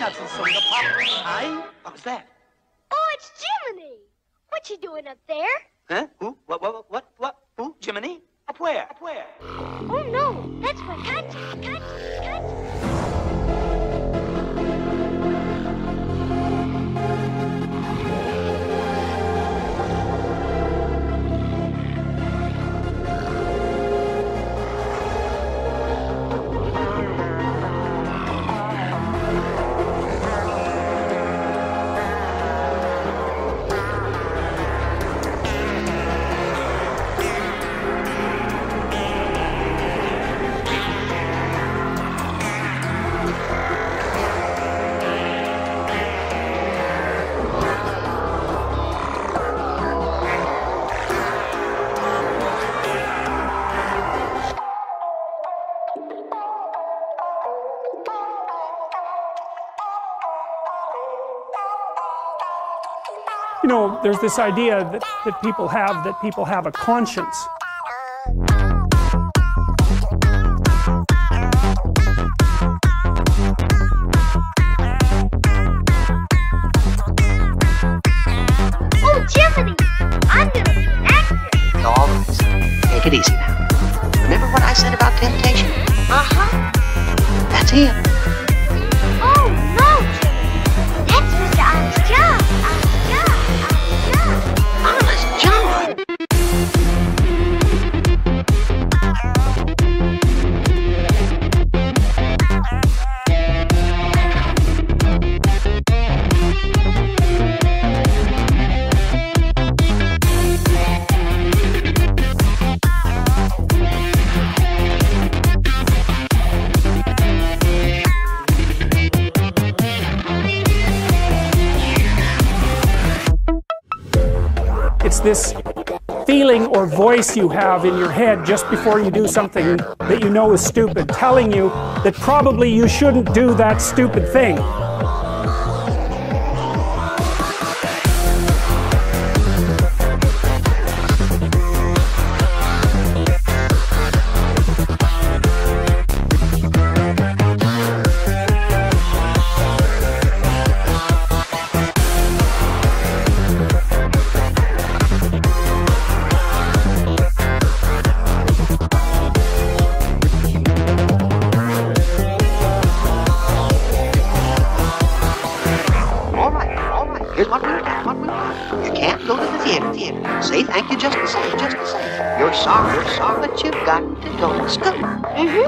peanuts and soda pop. Hi. What was that? Oh, it's Jiminy. What you doing up there? Huh? Who? What? Who? Jiminy? Up where? Up where? Oh, no. That's my cut. You know, there's this idea that people have a conscience. Oh, Jiminy! I'm gonna be an actor. All right. Take it easy now. Remember what I said about temptation? Uh-huh. That's him. Oh, no, Jiminy. That's Mr. Honest John. Honest John? It's this feeling or voice you have in your head just before you do something that you know is stupid, telling you that probably you shouldn't do that stupid thing. Say thank you just the same. You're sorry, but you've got to go to school. Mm-hmm.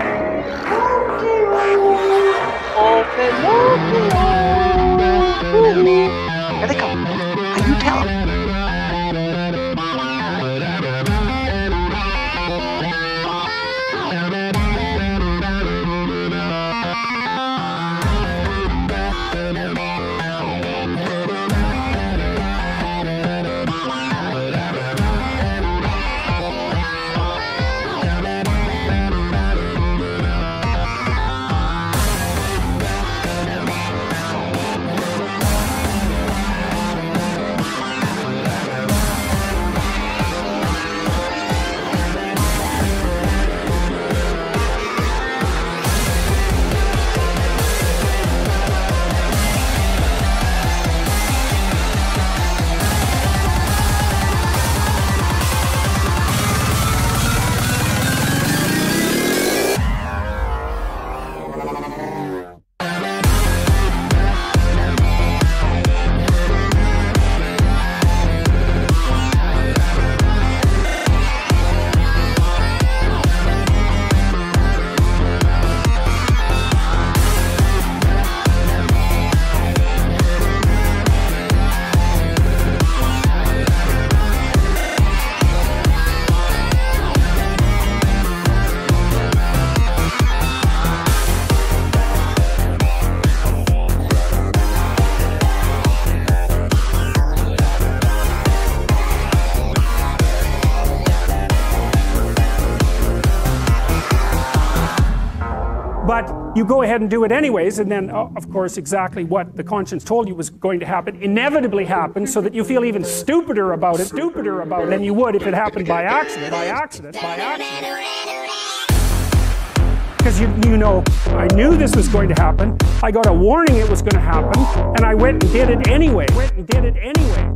Here they come. And you tell them. But you go ahead and do it anyways, and then, of course, exactly what the conscience told you was going to happen inevitably happens, so that you feel even stupider about it than you would if it happened by accident. because you know, I knew this was going to happen. I got a warning it was going to happen, and I went and did it anyway.